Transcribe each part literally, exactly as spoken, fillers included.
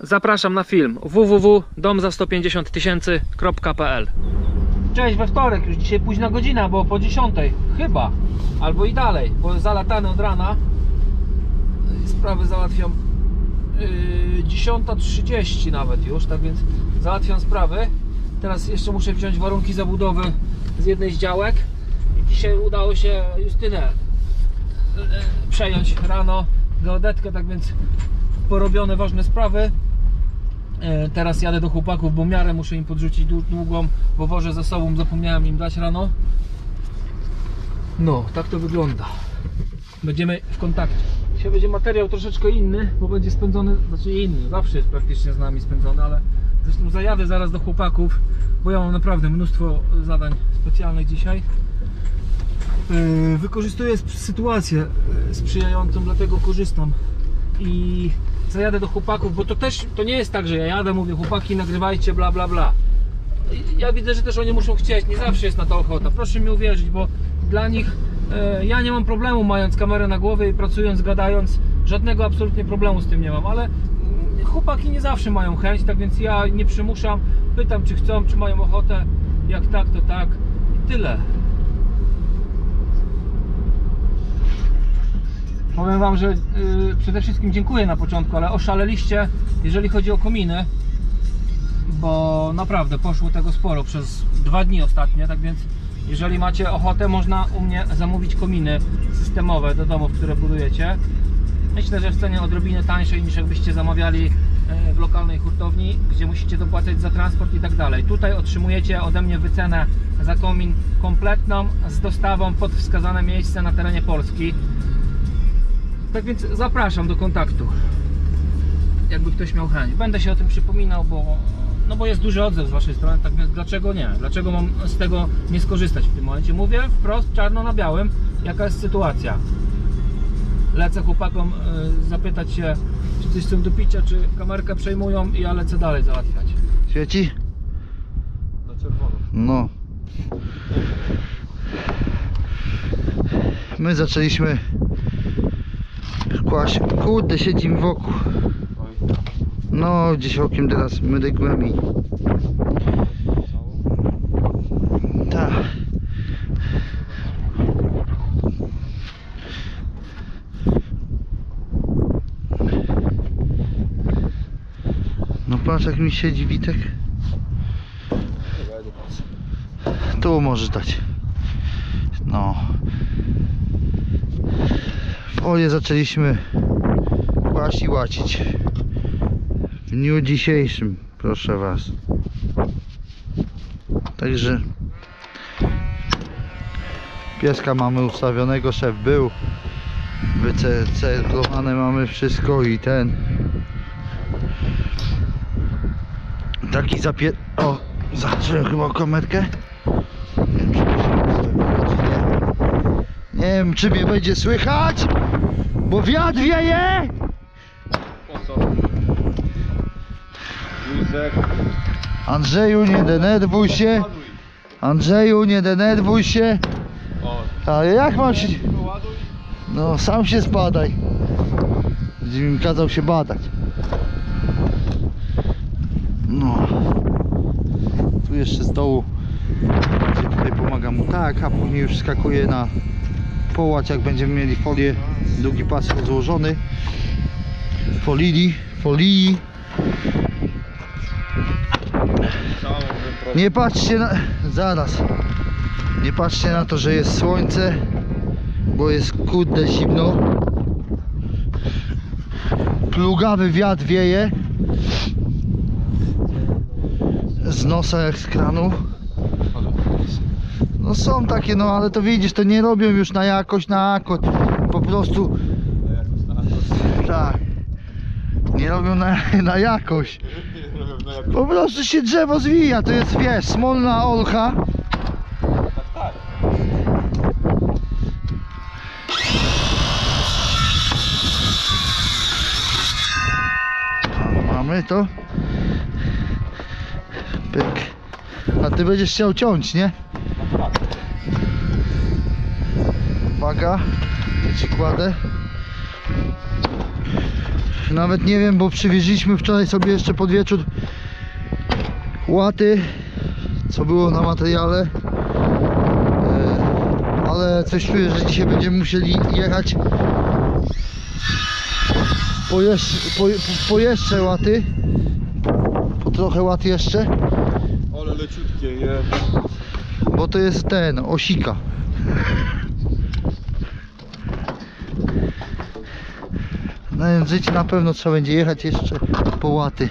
Zapraszam na film w w w kropka dom za sto pięćdziesiąt tysięcy kropka p l. Cześć, we wtorek, już dzisiaj późna godzina, bo po dziesiątej chyba, albo i dalej, bo zalatany od rana. Sprawy załatwiam yy, dziesiąta trzydzieści nawet już, tak więc załatwiam sprawy. Teraz jeszcze muszę wziąć warunki zabudowy z jednej z działek i dzisiaj udało się Justynę yy, przejąć rano, geodetkę, tak więc porobione ważne sprawy. Teraz jadę do chłopaków, bo miarę muszę im podrzucić długą, bo wożę ze sobą, zapomniałem im dać rano. No, tak to wygląda. Będziemy w kontakcie. Dzisiaj będzie materiał troszeczkę inny, bo będzie spędzony, znaczy inny, zawsze jest praktycznie z nami spędzony, ale zresztą zajadę zaraz do chłopaków, bo ja mam naprawdę mnóstwo zadań specjalnych dzisiaj. Wykorzystuję sytuację sprzyjającą, dlatego korzystam i zajadę do chłopaków, bo to też to nie jest tak, że ja jadę, mówię chłopaki nagrywajcie bla bla bla. Ja widzę, że też oni muszą chcieć, nie zawsze jest na to ochota, proszę mi uwierzyć, bo dla nich e, ja nie mam problemu mając kamerę na głowie i pracując, gadając, żadnego absolutnie problemu z tym nie mam, ale chłopaki nie zawsze mają chęć, tak więc ja nie przymuszam, pytam czy chcą, czy mają ochotę, jak tak to tak i tyle. Powiem wam, że yy, przede wszystkim dziękuję na początku, ale oszaleliście, jeżeli chodzi o kominy, bo naprawdę poszło tego sporo przez dwa dni ostatnie, tak więc jeżeli macie ochotę, można u mnie zamówić kominy systemowe do domów, które budujecie. Myślę, że w cenie odrobinę tańszej niż jakbyście zamawiali w lokalnej hurtowni, gdzie musicie dopłacać za transport i tak dalej. Tutaj otrzymujecie ode mnie wycenę za komin kompletną z dostawą pod wskazane miejsce na terenie Polski. Tak więc zapraszam do kontaktu, jakby ktoś miał chęć. Będę się o tym przypominał, bo, no bo jest duży odzew z waszej strony, tak więc dlaczego nie? Dlaczego mam z tego nie skorzystać w tym momencie? Mówię wprost, czarno na białym, jaka jest sytuacja. Lecę chłopakom y, zapytać się, czy coś chcą do picia, czy kamerkę przejmują i ja lecę dalej załatwiać. Świeci? Na czerwono. No. My zaczęliśmy kłaść, kurde, siedzimy wokół. No, gdzieś okiem teraz mydygłem i... Tak. No patrz jak mi siedzi Witek. Tu możesz dać. No. Folię zaczęliśmy kłaść i łacić w dniu dzisiejszym, proszę was. Także pieska mamy ustawionego, szef był wycyrklowane, mamy wszystko i ten taki zapie... O, zacząłem chyba kamerkę. Nie wiem, czy mnie będzie słychać, bo wiatr wieje. Po co? Józef. Andrzeju, nie denerwuj się. Andrzeju, nie denerwuj się. O. Ale jak mam się... No, sam się zbadaj. Będzie mi kazał się badać. No. Tu jeszcze z dołu, gdzie tutaj pomagam mu tak, a później już skakuje na połać, jak będziemy mieli folię, długi pas rozłożony. Folii, folii. Nie patrzcie na... Zaraz. Nie patrzcie na to, że jest słońce, bo jest kurde zimno. Plugawy wiatr wieje z nosa jak z kranu. No są takie, no ale to widzisz, to nie robią już na jakość, na akord. Po prostu tak. Nie robią na, na jakość. Po prostu się drzewo zwija, to jest, wiesz, smolna olcha. Mamy to. Pyk. A ty będziesz chciał ciąć, nie? Uwaga, ja ci kładę. Nawet nie wiem, bo przywieźliśmy wczoraj sobie jeszcze pod wieczór łaty, co było na materiale. E, ale coś czuję, że dzisiaj będziemy musieli jechać po jeszcze, po, po, po jeszcze łaty. Po trochę łat jeszcze. Ale leciutkie, nie? Bo to jest ten, osika. Na życie na pewno trzeba będzie jechać jeszcze po łaty.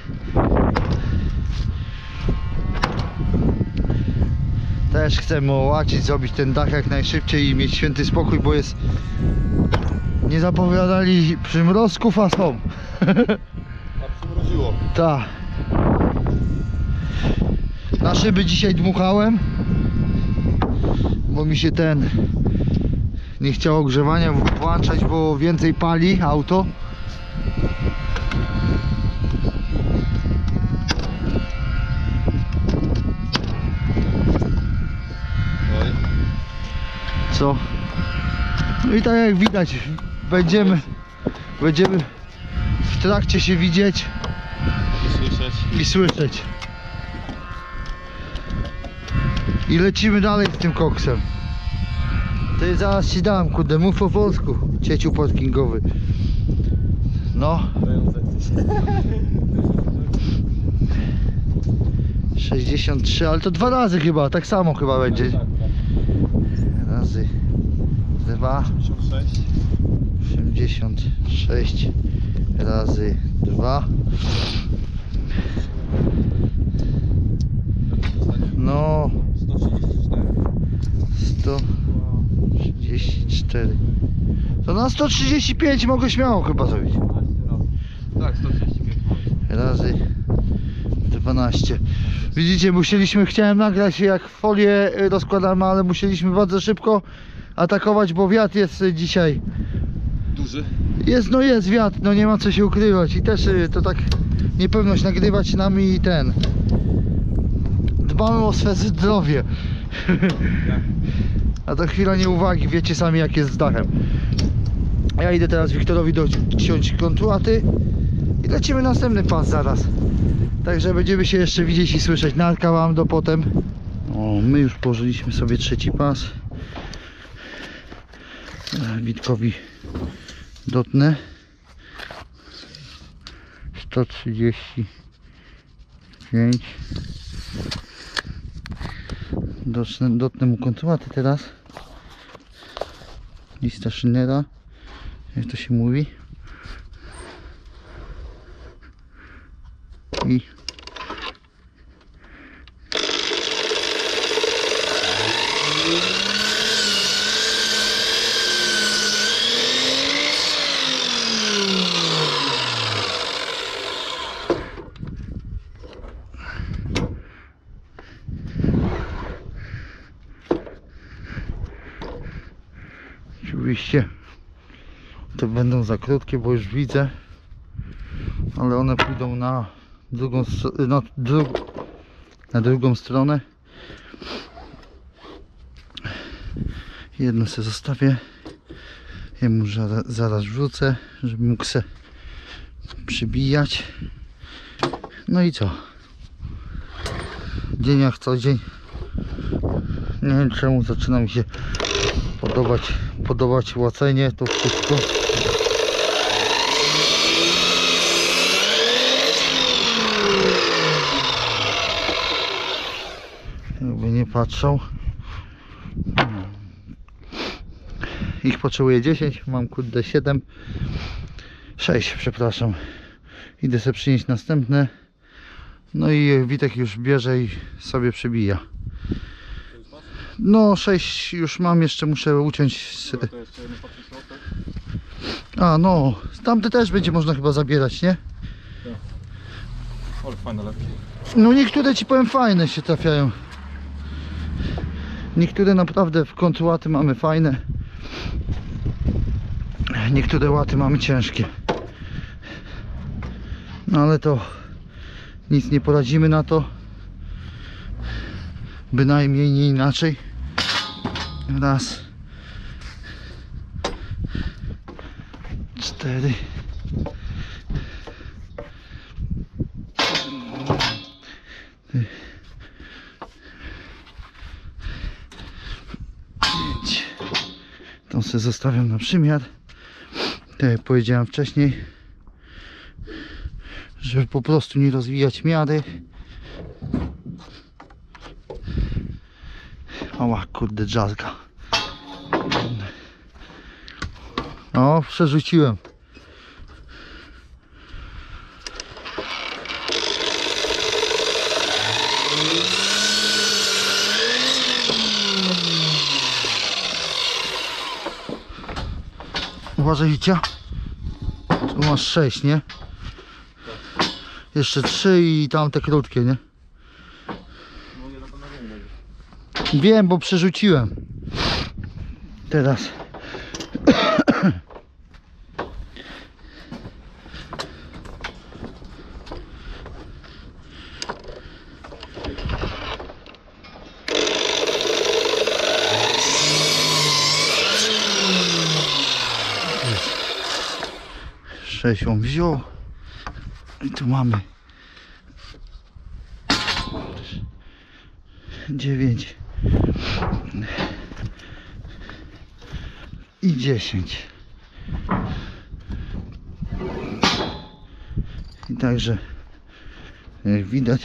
Też chcemy ołacić, zrobić ten dach jak najszybciej i mieć święty spokój, bo jest... Nie zapowiadali przymrozków, a są. A przymroziło. Tak. Na szyby dzisiaj dmuchałem, bo mi się ten nie chciało ogrzewania włączać, bo więcej pali auto. Oj. Co? No i tak jak widać, będziemy będziemy w trakcie się widzieć I słyszeć. i słyszeć. I lecimy dalej z tym koksem. Ty zaraz ci dam, kurde, mów po polsku, cieciu parkingowy. No. sześćdziesiąt trzy, ale to dwa razy chyba, tak samo chyba będzie. Razy dwa, sześć. osiemdziesiąt sześć razy dwa. No, sto trzydzieści cztery. sto trzydzieści cztery. To na sto trzydzieści pięć mogę śmiało chyba zrobić. Tak, sto trzydzieści pięć. Razy dwanaście. Widzicie, musieliśmy, chciałem nagrać jak folię rozkładamy, ale musieliśmy bardzo szybko atakować, bo wiatr jest dzisiaj. Duży. Jest, no jest wiatr, no nie ma co się ukrywać i też y, to tak niepewność nagrywać nami i ten. Dbamy o swe zdrowie. A to chwila nieuwagi, wiecie sami jak jest z dachem. Ja idę teraz Wiktorowi dociąć kontuaty i lecimy następny pas zaraz. Także będziemy się jeszcze widzieć i słyszeć. Narka wam do potem. O, my już położyliśmy sobie trzeci pas. Witkowi dotnę. sto trzydzieści pięć. Dotnę, dotnę mu kontuaty teraz. Lista Schindlera, jak to się mówi. I oczywiście te będą za krótkie, bo już widzę, ale one pójdą na drugą, str- na, dru na drugą stronę. Jedno sobie zostawię, jemu zaraz, zaraz wrzucę, żeby mógł se przybijać. No i co? Dzień jak co dzień. Nie wiem czemu zaczyna mi się podobać, podobać łacenie, to wszystko. Jakby nie patrzał. Ich potrzebuję dziesięć, mam kurde siedem, sześć, przepraszam. Idę sobie przynieść następne. No i Witek już bierze i sobie przebija. No sześć już mam, jeszcze muszę uciąć. To jeszcze jeden papier środek. A no, tamte też będzie można chyba zabierać, nie? Ale fajne lepkie. No niektóre ci powiem fajne się trafiają. Niektóre naprawdę w końcu łaty mamy fajne. Niektóre łaty mamy ciężkie. No ale to nic nie poradzimy na to. Bynajmniej nie inaczej. Raz. Cztery. pięć. Tą sobie zostawiam na przymiar. Tak jak powiedziałem wcześniej, żeby po prostu nie rozwijać miary. Ała, kurde, drzazga. O, przerzuciłem. Uważaj, Wicia. Tu masz sześć, nie? Jeszcze trzy i tamte krótkie, nie? No nie, na pewno nie będzie. Wiem, bo przerzuciłem. Teraz. Sześć on wziął. I tu mamy dziewięć i dziesięć. I także jak widać,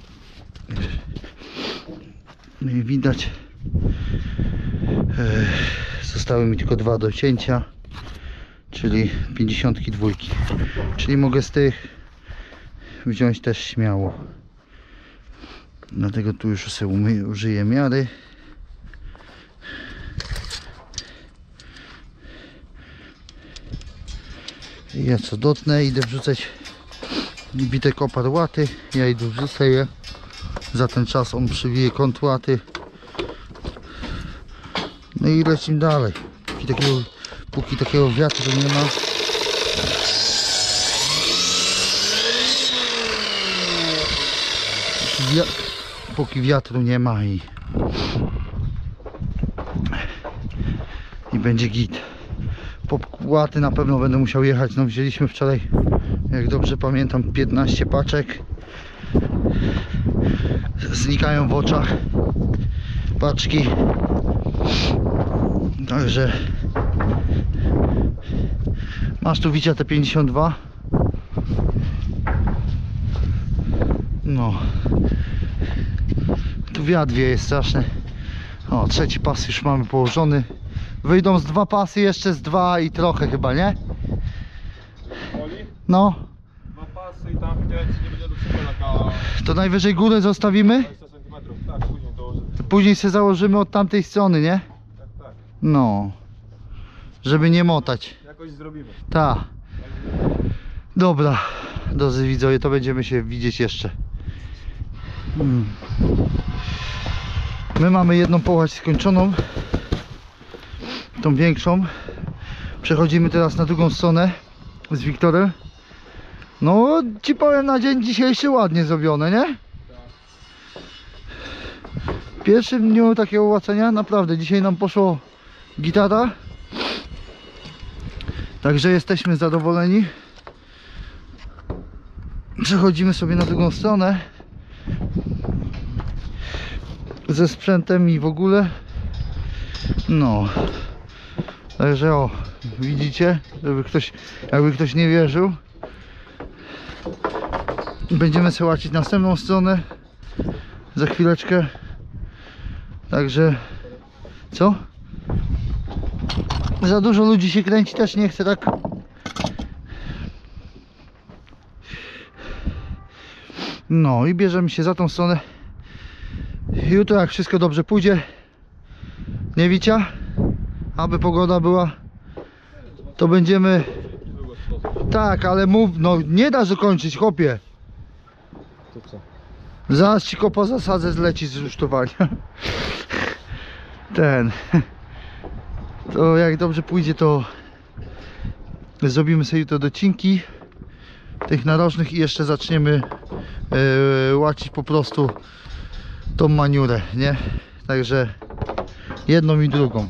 jak widać e, zostały mi tylko dwa do cięcia, czyli pięćdziesiątki dwójki, czyli mogę z tych wziąć też śmiało. Dlatego tu już sobie umy, użyję miary. I ja co dotnę, idę wrzucać bitek opar łaty. Ja idę wrzucę je. Za ten czas on przywije kąt łaty. No i lecimy dalej. Póki takiego, póki takiego wiatru nie ma. Póki wiatru nie ma i i będzie git. Popłaty na pewno będę musiał jechać. No wzięliśmy wczoraj, jak dobrze pamiętam, piętnaście paczek. Znikają w oczach paczki. Także masz tu, widzicie, te pięćdziesiąt dwa. No, tu wiatr wieje straszny. O, trzeci pas już mamy położony. Wyjdą z dwa pasy, jeszcze z dwa i trochę chyba, nie? Woli? No, Dwa pasy i tam widać, nie będzie do taka to najwyżej górę zostawimy. dwadzieścia centymetrów. Tak, później dołożymy. Później się założymy od tamtej strony, nie? Tak, tak. No, żeby nie motać. Jakoś zrobimy. Ta. Dobra, drodzy widzowie, to będziemy się widzieć jeszcze. Hmm. My mamy jedną połać skończoną, tą większą. Przechodzimy teraz na drugą stronę z Wiktorem. No, ci powiem, na dzień dzisiejszy ładnie zrobione, nie? W pierwszym dniu takiego łacenia naprawdę dzisiaj nam poszło gitara. Także jesteśmy zadowoleni. Przechodzimy sobie na drugą stronę ze sprzętem i w ogóle. No, także o, widzicie, żeby ktoś, jakby ktoś nie wierzył, będziemy sobie łacić następną stronę za chwileczkę. Także co? Za dużo ludzi się kręci, też nie chcę tak. No i bierzemy się za tą stronę. Jutro, jak wszystko dobrze pójdzie, nie Wicia? Aby pogoda była, to będziemy. Tak, ale mów, no nie da zakończyć, chłopie. To co? Zaraz ci kopa zasadzę, zleci z rusztowania. Ten. To jak dobrze pójdzie, to zrobimy sobie jutro docinki tych narożnych i jeszcze zaczniemy yy, łacić po prostu tą maniurę, nie? Także jedną i drugą.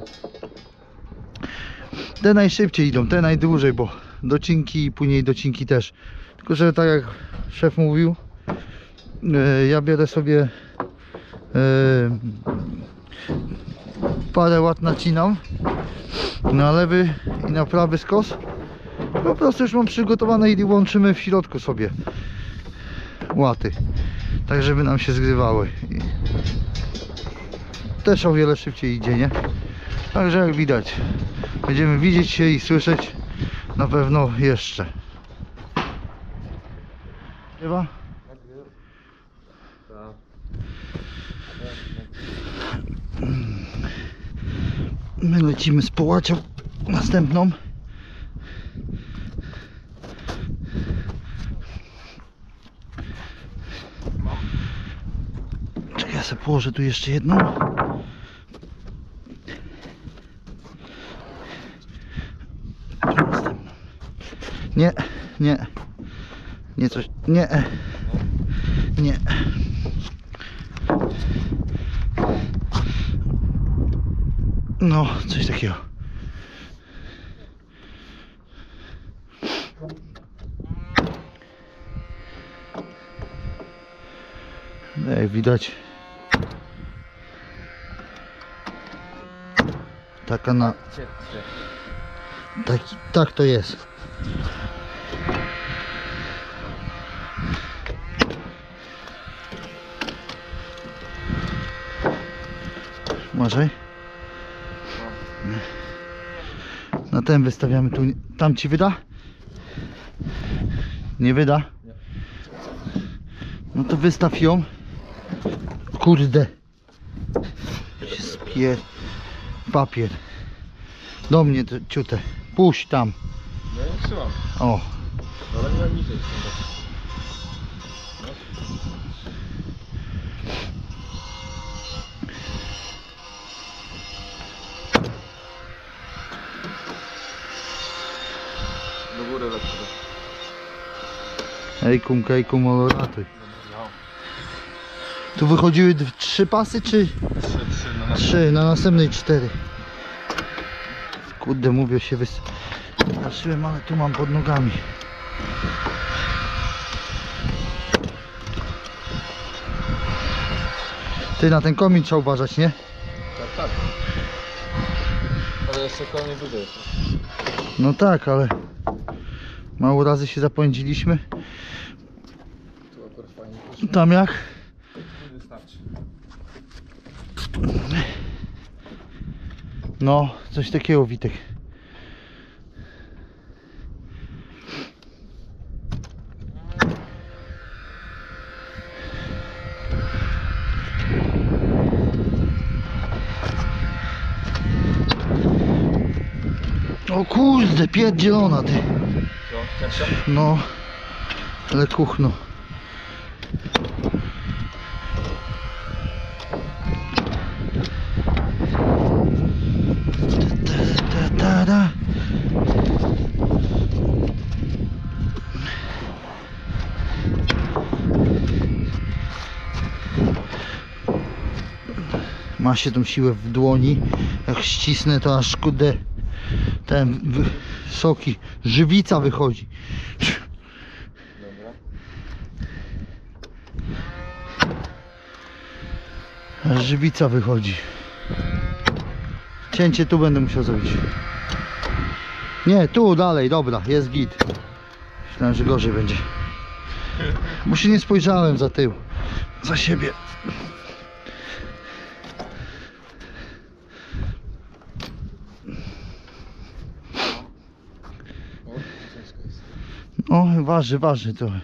Te najszybciej idą, te najdłużej, bo docinki i później docinki też. Tylko że tak jak szef mówił, E, ja biorę sobie e, parę łat nacinam na lewy i na prawy skos. Po prostu już mam przygotowane i łączymy w środku sobie łaty, tak żeby nam się zgrywały. I też o wiele szybciej idzie, nie? Także jak widać, będziemy widzieć się i słyszeć na pewno jeszcze. Chyba? My lecimy z połacią następną. Czekaj, ja sobie położę tu jeszcze jedną. Następną. Nie, nie. Nie coś, nie. Nie. No, coś takiego. Jak widać, taka na... Tak, tak to jest. Może? Na ten wystawiamy tu. Tam ci wyda? Nie wyda? No to wystaw ją. Kurde. Się spie... Papier. Do mnie to ciutę. Puść tam. No ja trzymam. O. Ale nie niżej. Do góry lecę. Ejkum, kejkum, ale ratuj. Tu wychodziły d- trzy pasy, czy? Trzy, trzy, no. Trzy, na następnej cztery. Kurde, mówię się wys... Zaszyłem, ale tu mam pod nogami. Ty, na ten komin trzeba uważać, nie? Tak, tak. Ale jeszcze koło dużo jest. No tak, ale mało razy się zapędziliśmy. Tu akurat fajnie poszło. Tam jak? Wystarczy. No, coś takiego, Witek. O kurde, pierdzielona ty. Co? Cięższa? No, ale kuchno. Ta, ta, ta, ta. Ma się tą siłę w dłoni. Jak ścisnę, to aż kurde ten wy- soki, żywica wychodzi. Dobra. Aż żywica wychodzi. Cięcie tu będę musiał zrobić. Nie, tu dalej, dobra, jest git. Myślałem, że gorzej będzie. Bo się nie spojrzałem za tył, za siebie. O, ciężko jest. O, waży, waży trochę.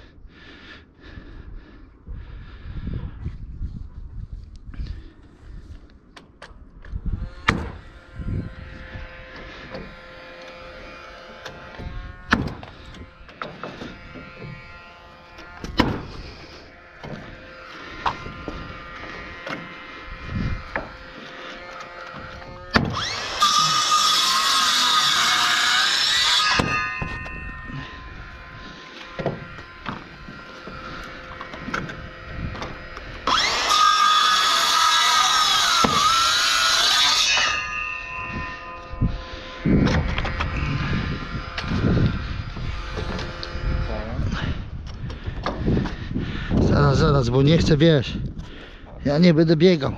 Zaraz, zaraz, bo nie chcę, wiesz. Ja nie będę biegał.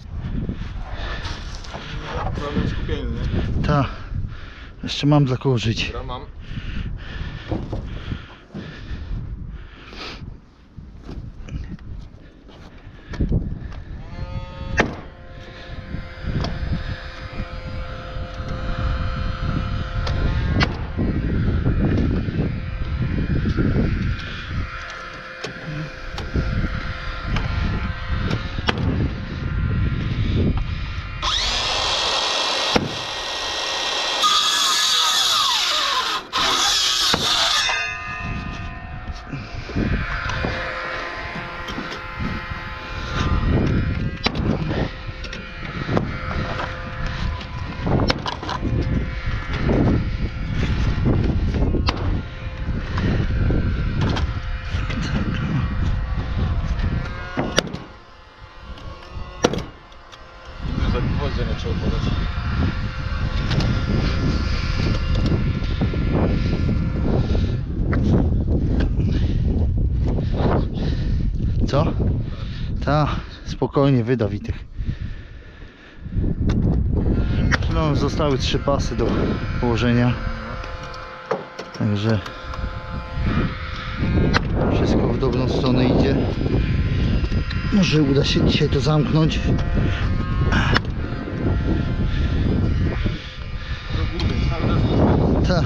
Problem skupienie, nie? Ta. Jeszcze mam dla kogo żyć. Dobra, mam. Za gwoździa nie trzeba podać. Co? Ta, spokojnie, wyda Witek. No, zostały trzy pasy do położenia. Także wszystko w dobrą stronę idzie. Może uda się dzisiaj to zamknąć. Ta.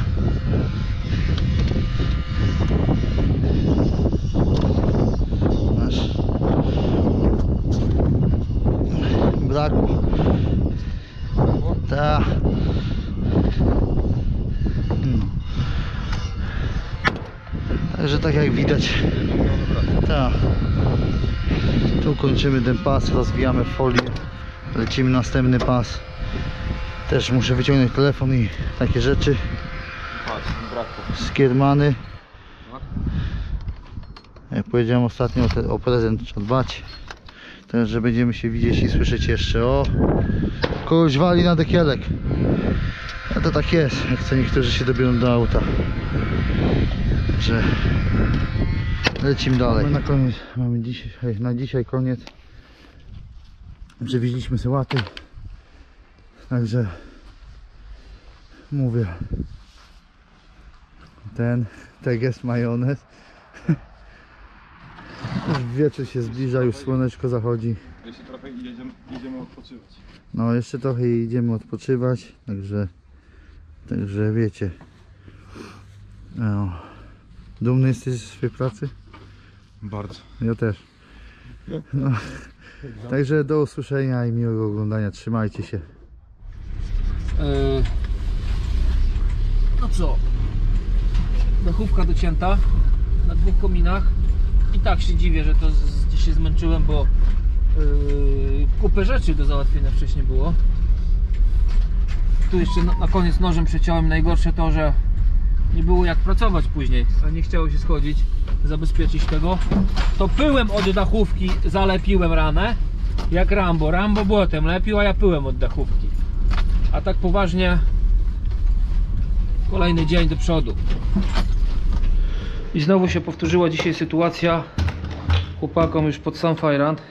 Masz. Brakło. Ta. No. Także tak jak widać. Ta. Tu kończymy ten pas, rozwijamy folię. Lecimy następny pas. Też muszę wyciągnąć telefon i takie rzeczy. Patrz, brakło. Skiermany. No. Jak powiedziałem ostatnio, o, te, o prezent trzeba dbać. Także będziemy się widzieć i słyszeć jeszcze. O, kogoś wali na dekielek. A to tak jest, jak co niektórzy się dobiorą do auta. Że lecimy dalej. Mamy na koniec, mamy dzisiaj, na dzisiaj koniec. Przywieźliśmy sałaty. Także mówię, ten teges majonez. Już wieczór się zbliża, już słoneczko zachodzi. Jeszcze trochę i jedziemy, jedziemy odpoczywać. No jeszcze trochę i idziemy odpoczywać, także także wiecie. No. Dumny jesteś z swojej pracy? Bardzo. Ja też. No. Także do usłyszenia i miłego oglądania. Trzymajcie się. Yy, no co? Dachówka docięta na dwóch kominach. I tak się dziwię, że to z, gdzieś się zmęczyłem, bo yy, kupę rzeczy do załatwienia wcześniej było. Tu jeszcze na, na koniec nożem przeciąłem. Najgorsze to, że nie było jak pracować później, a nie chciało się schodzić, zabezpieczyć tego. To pyłem od dachówki zalepiłem ranę, jak Rambo. Rambo błotem lepił, a ja pyłem od dachówki. A tak poważnie kolejny dzień do przodu. I znowu się powtórzyła dzisiaj sytuacja. Chłopakom już pod sam fajrant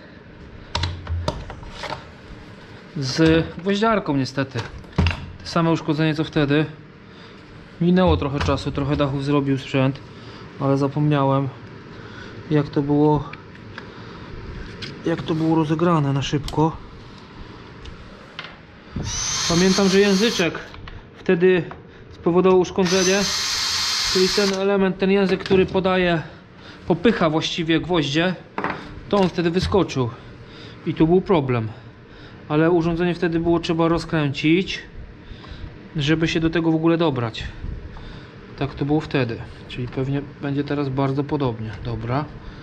z gwoździarką niestety. Te same uszkodzenie co wtedy. Minęło trochę czasu, trochę dachów zrobił sprzęt, ale zapomniałem jak to było jak to było rozegrane na szybko. Pamiętam, że języczek wtedy spowodował uszkodzenie, czyli ten element, ten język, który podaje, popycha właściwie gwoździe, to on wtedy wyskoczył i tu był problem. Ale urządzenie wtedy było trzeba rozkręcić, żeby się do tego w ogóle dobrać. Tak to było wtedy, czyli pewnie będzie teraz bardzo podobnie. Dobra.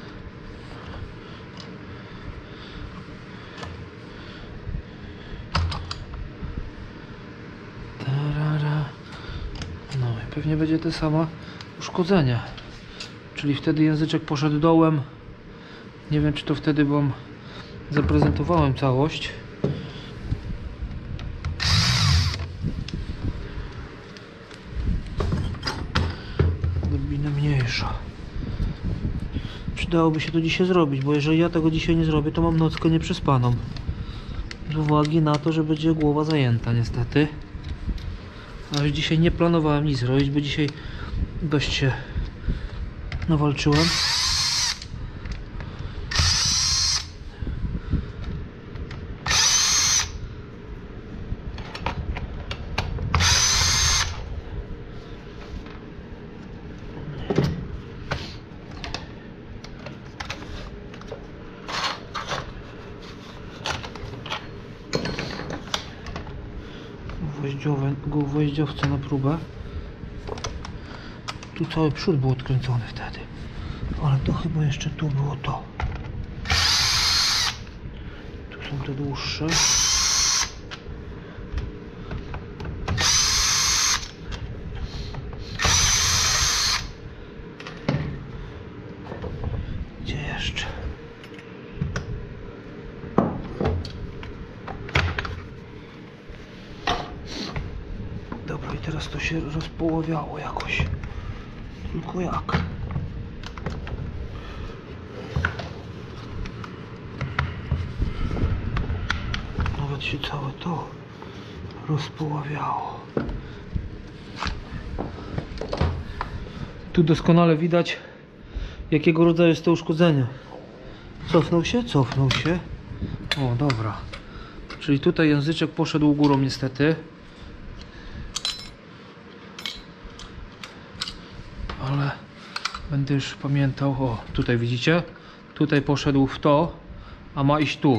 Tarara. No i pewnie będzie te same uszkodzenia. Czyli wtedy języczek poszedł dołem. Nie wiem, czy to wtedy wam zaprezentowałem całość. Odrobinę mniejsza. Przydałoby się to dzisiaj zrobić, bo jeżeli ja tego dzisiaj nie zrobię, to mam nockę nieprzespaną. Z uwagi na to, że będzie głowa zajęta niestety. Ale dzisiaj nie planowałem nic zrobić, bo dzisiaj dość się nawalczyłem. Gwoździowe, gwoździowce na próbę. Tu cały przód był odkręcony wtedy, ale to chyba jeszcze tu było to. Tu są te dłuższe. Gdzie jeszcze? Dobra, i teraz to się rozpoławiało jakoś. Tylko jak? Nawet się całe to rozpoławiało. Tu doskonale widać, jakiego rodzaju jest to uszkodzenie. Cofnął się? Cofnął się. O, dobra. Czyli tutaj języczek poszedł górą niestety. Ale będę już pamiętał. O, tutaj widzicie? Tutaj poszedł w to, a ma iść tu.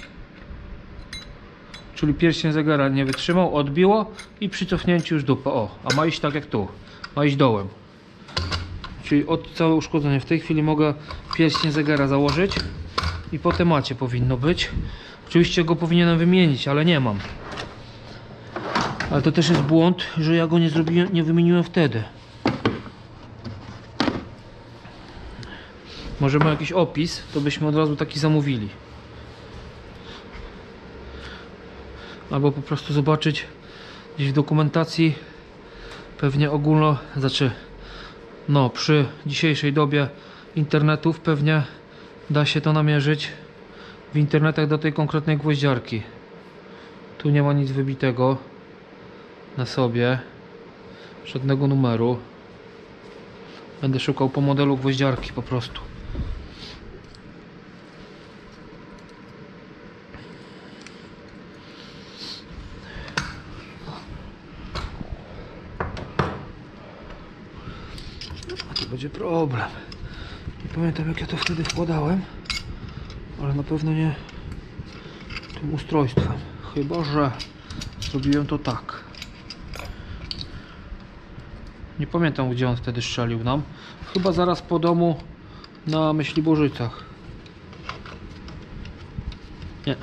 Czyli pierścień zegara nie wytrzymał, odbiło i przy cofnięciu już dupę. O, a ma iść tak jak tu. Ma iść dołem. Czyli od całe uszkodzenie. W tej chwili mogę pierścień zegara założyć i po temacie powinno być. Oczywiście go powinienem wymienić, ale nie mam. Ale to też jest błąd, że ja go nie zrobiłem, nie wymieniłem wtedy. Może ma jakiś opis, to byśmy od razu taki zamówili. Albo po prostu zobaczyć gdzieś w dokumentacji, pewnie ogólno, znaczy no przy dzisiejszej dobie internetów pewnie da się to namierzyć w internetach do tej konkretnej gwoździarki. Tu nie ma nic wybitego na sobie, żadnego numeru. Będę szukał po modelu gwoździarki po prostu. A to będzie problem. Nie pamiętam, jak ja to wtedy wkładałem, ale na pewno nie tym ustrojstwem. Chyba że zrobiłem to tak. Nie pamiętam, gdzie on wtedy strzelił nam. Chyba zaraz po domu na Myśliborzycach. Nie.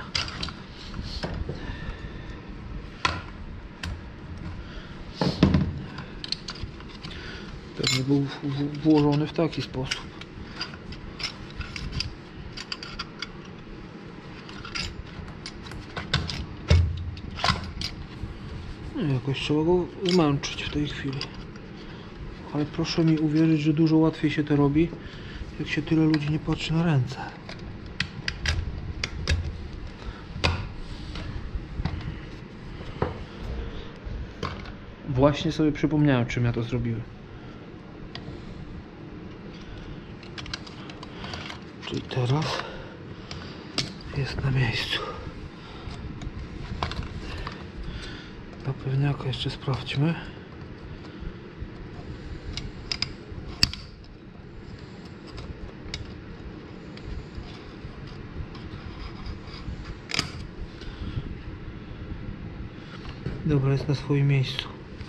Pewnie był w- w- włożony w taki sposób. No, jakoś trzeba go zmęczyć w tej chwili. Ale proszę mi uwierzyć, że dużo łatwiej się to robi, jak się tyle ludzi nie patrzy na ręce. Właśnie sobie przypomniałem, czym ja to zrobiłem. Czyli teraz jest na miejscu. Do pewniaka jeszcze sprawdźmy. Dobra, jest na swoim miejscu.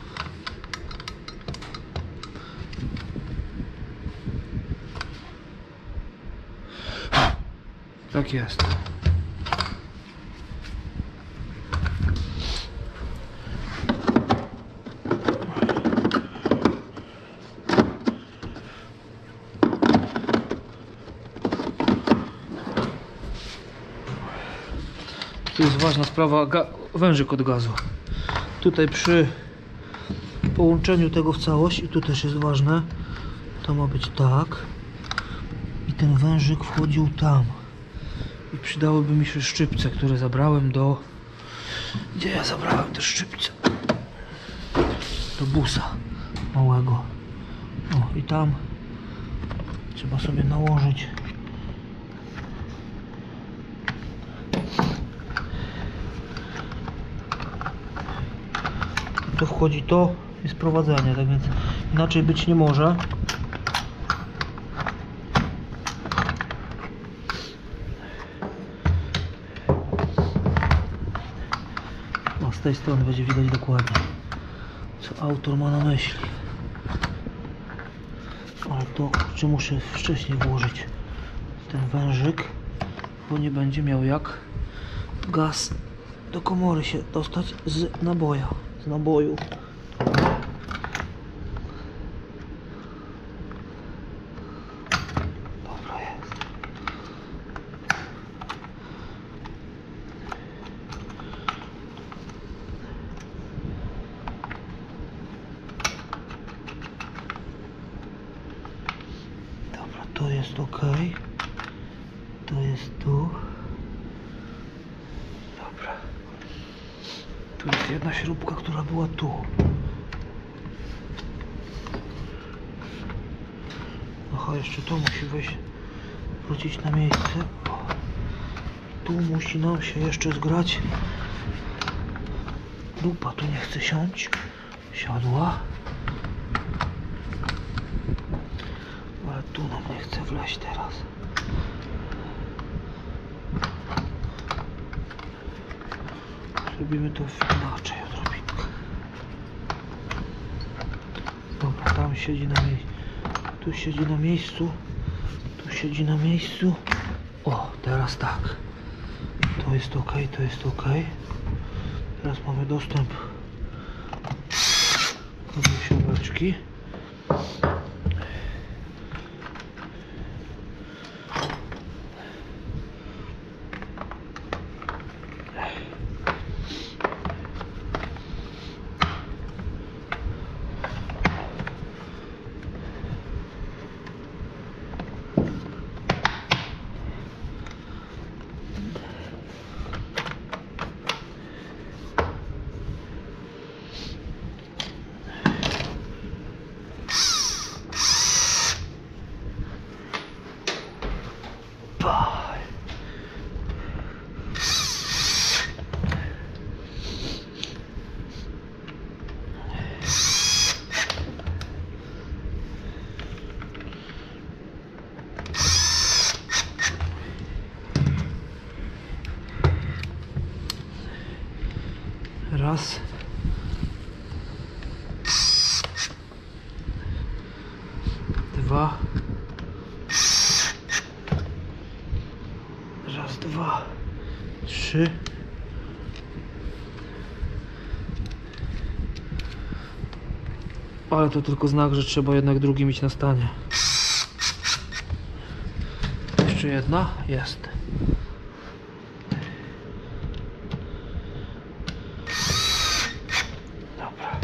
Tak jest. Tu jest ważna sprawa, wężyk od gazu. Tutaj przy połączeniu tego w całość, i tu też jest ważne, to ma być tak. I ten wężyk wchodził tam. I przydałyby mi się szczypce, które zabrałem do... Gdzie ja zabrałem te szczypce? Do busa małego. O, i tam trzeba sobie nałożyć. Tu wchodzi to i sprowadzenie, tak więc inaczej być nie może. O, z tej strony będzie widać dokładnie, co autor ma na myśli. Ale to czy muszę wcześniej włożyć ten wężyk, bo nie będzie miał jak gaz do komory się dostać z naboja, z naboju. Dobra jest. Dobra, to jest ok. To jest tu. Dobra. Tu jest jedna śrubka, która była tu. Aha, jeszcze to musi wejść, wrócić na miejsce. O. Tu musi nam się jeszcze zgrać. Dupa tu nie chce siąść. Siadła. Ale tu nam nie chce wleźć teraz. Zrobimy to inaczej odrobinkę. Dobra, tam siedzi na miejscu. Tu siedzi na miejscu. Tu siedzi na miejscu. O, teraz tak. To jest ok, to jest ok. Teraz mamy dostęp do siłeczki. Raz. Dwa. Raz, dwa. Trzy. Ale to tylko znak, że trzeba jednak drugi mieć na stanie. Jeszcze jedna? Jest. Dobra.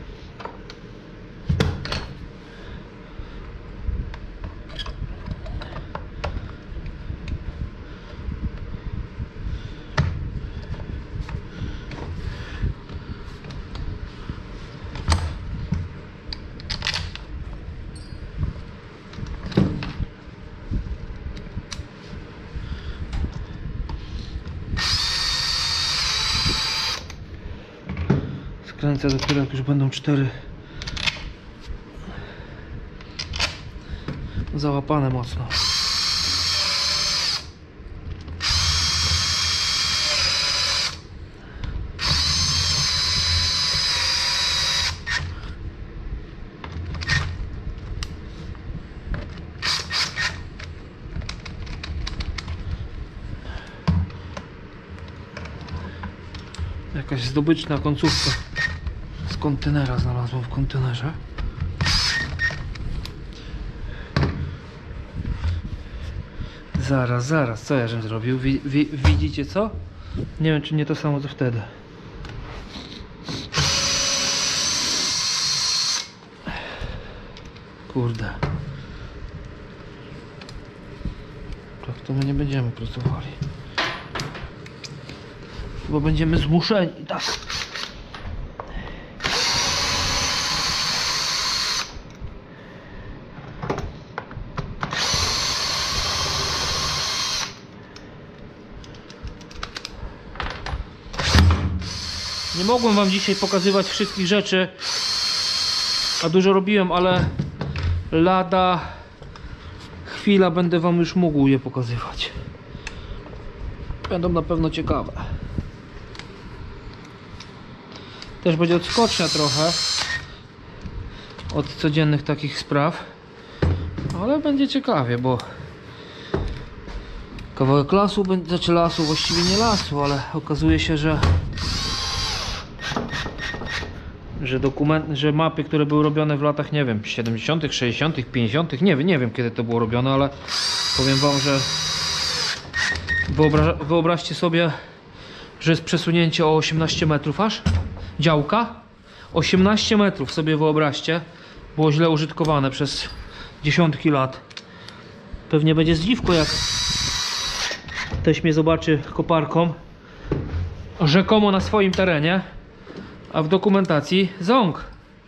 Granica, do której już będą cztery załapane mocno. Jakaś zdobyczna końcówka z kontenera znalazłem w kontenerze. Zaraz, zaraz, co ja żem zrobił? Wi wi widzicie co? Nie wiem, czy nie to samo co wtedy. Tak to my nie będziemy pracowali. Bo będziemy zmuszeni, tak. Nie mogłem wam dzisiaj pokazywać wszystkich rzeczy, a dużo robiłem, ale lada chwila będę wam już mógł je pokazywać. Będą na pewno ciekawe. Też będzie odskocznia trochę od codziennych takich spraw, ale będzie ciekawie, bo kawałek lasu, znaczy lasu, właściwie nie lasu, ale okazuje się, że że dokumenty, że mapy, które były robione w latach, nie wiem, siedemdziesiątych, sześćdziesiątych, pięćdziesiątych, nie wiem, nie wiem kiedy to było robione, ale powiem wam, że wyobra wyobraźcie sobie, że jest przesunięcie o osiemnaście metrów aż, działka, osiemnaście metrów sobie wyobraźcie, było źle użytkowane przez dziesiątki lat. Pewnie będzie zdziwko, jak ktoś mnie zobaczy koparką rzekomo na swoim terenie, a w dokumentacji ząg.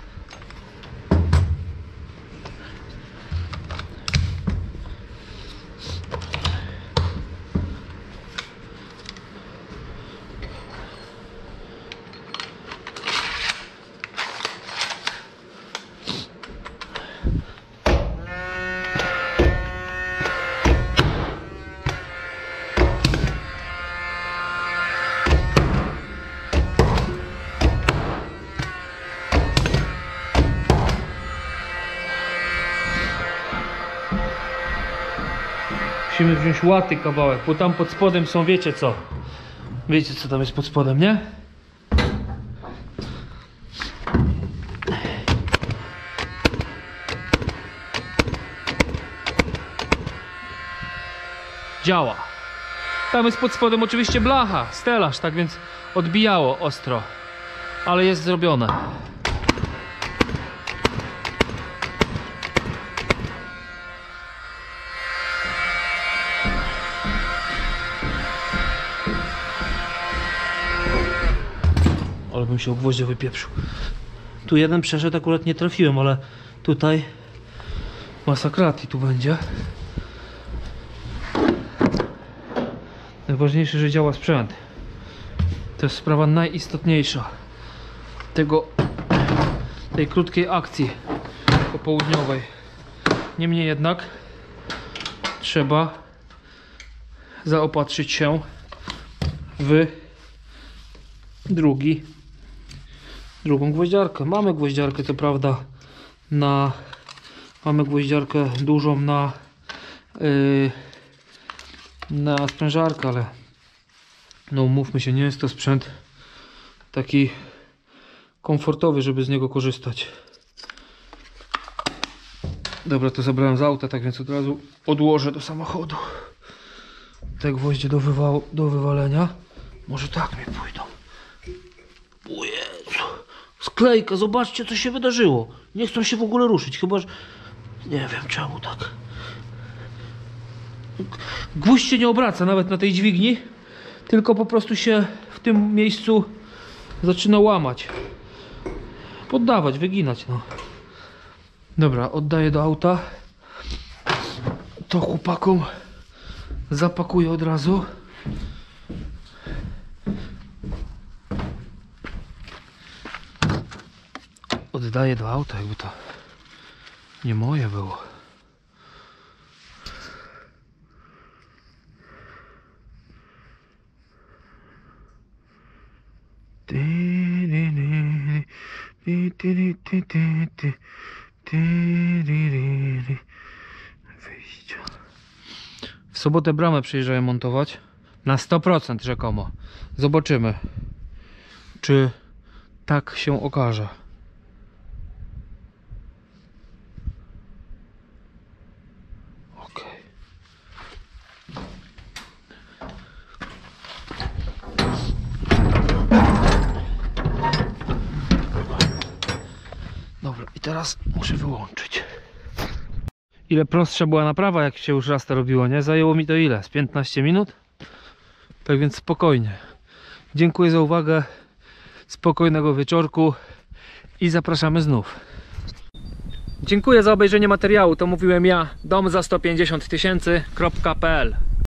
Musimy wziąć łaty kawałek, bo tam pod spodem są, wiecie co? Wiecie co tam jest pod spodem, nie? Działa. Tam jest pod spodem oczywiście blacha, stelaż, tak więc odbijało ostro. Ale jest zrobione. Ale bym się o gwoździe wypieprzył. Tu jeden przeszedł, akurat nie trafiłem, ale tutaj masakrati tu będzie. Najważniejsze, że działa sprzęt. To jest sprawa najistotniejsza tego, tej krótkiej akcji popołudniowej. Niemniej jednak trzeba zaopatrzyć się w drugi drugą gwoździarkę. Mamy gwoździarkę, co prawda, na mamy gwoździarkę dużą na yy, na sprężarkę, ale no mówmy się, nie jest to sprzęt taki komfortowy, żeby z niego korzystać. Dobra, to zabrałem z auta, tak więc od razu odłożę do samochodu te gwoździe do, wywa do wywalenia. Może tak mi pójdą. O Jezu. Sklejka, zobaczcie co się wydarzyło. Nie chcą się w ogóle ruszyć, chyba że... Nie wiem czemu tak. Gwóźdź się nie obraca nawet na tej dźwigni, tylko po prostu się w tym miejscu zaczyna łamać. Poddawać, wyginać, no. Dobra, oddaję do auta. To chłopakom zapakuję od razu. Oddaję do auta, jakby to nie moje było. Wyjścia. W sobotę bramę przyjeżdżają montować na sto procent rzekomo. Zobaczymy, czy tak się okaże. Okej. Dobra, i teraz muszę wyłączyć. ile prostsza była naprawa, jak się już raz to robiło, nie? Zajęło mi to ile? Z piętnaście minut? Tak więc spokojnie. Dziękuję za uwagę, spokojnego wieczorku i zapraszamy znów. Dziękuję za obejrzenie materiału, to mówiłem ja, dom za sto pięćdziesiąt tysięcy kropka p l.